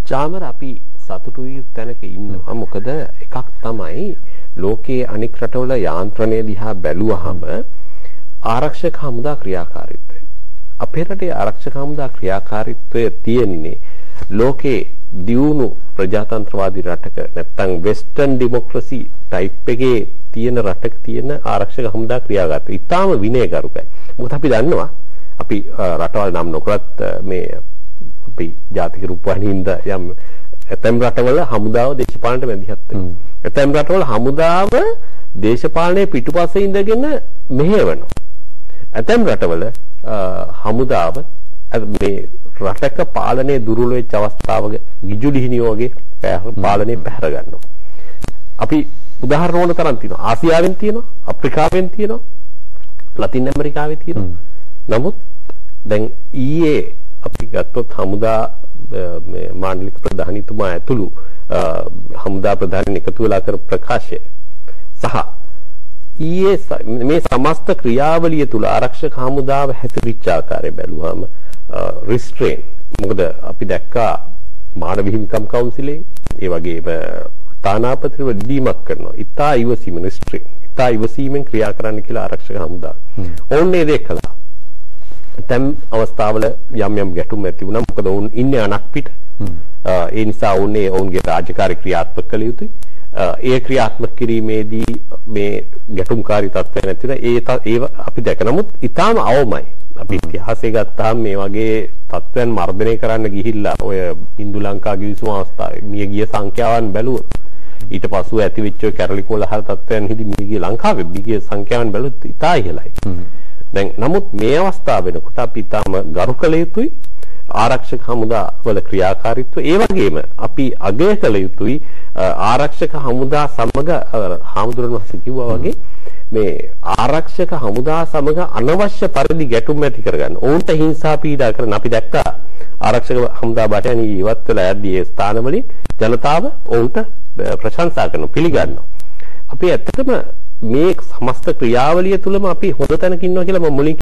චාමර අපි සතුටුයි තැනක ඉන්නවා. මොකද එකක් තමයි ලෝකයේ අනෙක් රටවල යාන්ත්‍රණය දිහා බැලුවහම ආරක්ෂක හමුදා ක්‍රියාකාරීත්වය. අපේ රටේ ආරක්ෂක හමුදා ක්‍රියාකාරීත්වය තියෙන්නේ ලෝකේ දියුණු ප්‍රජාතන්ත්‍රවාදී රටක නැත්නම් වෙස්ටර්න් ඩෙමොක්‍රසි ටයිප් එකේ තියෙන රටක තියෙන ආරක්ෂක හමුදා ක්‍රියාකාරීත්වය. ඊටාම විනයගරුකයි. මොකද අපි දන්නවා අපි රටවල් නම් නොකරත් මේ අපි ජාතික රූපවාහිනිಯಿಂದ යම් ඇතැම් රටවල හමුදාව දේශපාලනට මැදිහත් වෙනවා. ඇතැම් රටවල හමුදාව දේශපාලනයේ පිටුපස්සේ ඉඳගෙන මෙහෙවනවා. ඇතැම් රටවල හමුදාව මේ රටක පාලනයේ දුර්වල වෙච්ච අවස්ථාවක ගිජුලිහිනිය වගේ පාලනය පැහැර ගන්නවා. අපි උදාහරණ ඕන තරම් තියෙනවා. ආසියාවෙන් තියෙනවා, අප්‍රිකාවෙන් තියෙනවා, ලතින් ඇමරිකාවේ තියෙනවා. නමුත් දැන් ඊයේ අපි ගත්තොත් හමුදා මේ මාණ්ඩලික ප්‍රධානීතුමා ඇතුළු හමුදා ප්‍රධානීන් එකතු වෙලා කර ප්‍රකාශය සහ ඊයේ මේ සමස්ත ක්‍රියාවලිය තුල ආරක්ෂක හමුදාව හැසිරිච්ච ආකාරය බැලුවාම රිස්ට්‍රේන් මොකද අපි දැක්කා මානව හිමිකම් කවුන්සිලෙන් ඒ වගේම තානාපතිව දීමක් කරනවා. ඉතා ඉවසීම රිස්ට්‍රේන්. ඉතා ඉවසීමෙන් ක්‍රියා කරන්න කියලා ආරක්ෂක හමුදාව. ඕන්නේ දෙයක් කළා. තැම් අවස්ථාවල යම් යම් ගැටුම් ඇති වුණා. මොකද ඔවුන් ඉන්නේ අනක් පිට. ඒ නිසා ඔවුන්ගේ ඔවුන්ගේ රාජකාරී ක්‍රියාත්මක කළ යුතුයි. ඒ ක්‍රියාත්මක කිරීමේදී මේ ගැටුම්කාරී තත්ත්වය නැති වෙන ඒ අපි දැක නමුත් ඊටාම අවමයි. අපි ඉතිහාසය ගත්තාම මේ වගේ තත්ත්වයන් මර්ධනය කරන්න ගිහිල්ලා ඔය ඉන්දු ලංකා ගිවිසුම අවස්ථාවේ මිය ගිය සංඛ්‍යාවන් බැලුවොත් ඊට පස්සෙ ඇති වෙච්ච කැරලි කොළහර තත්ත්වයන් හිදී මිය ගිය ලංකාවේ මිය ගිය සංඛ්‍යාවන් බැලුවොත් ඉතා ඉහළයි. දැන් නමුත් මේ අවස්ථාව වෙනකොට අපි ඊටාම ගරු කළ යුතුයි ආරක්ෂක හමුදා වල ක්‍රියාකාරීත්වය. ඒ වගේම අපි අගය කළ යුතුයි ආරක්ෂක හමුදා සමග හාමුදුරන් වහන්සේ කිව්වා වගේ මේ ආරක්ෂක හමුදා සමග අනවශ්‍ය පරිදි ගැටුම් ඇති කරගන්න. ඔවුන්ට හිංසා පීඩා කරන අපි දැක්කා ආරක්ෂක හමුදා බටයන් ඉවත් වෙලා යද්දී ඒ ස්ථානවලින් ජනතාව ඔවුන්ට ප්‍රශංසා කරනවා, පිළිගන්නවා. අපි ඇත්තටම මේ සමස්ත ක්‍රියාවලිය තුලම අපි හොඳ තැනක ඉන්නවා කියලා මම මුලින්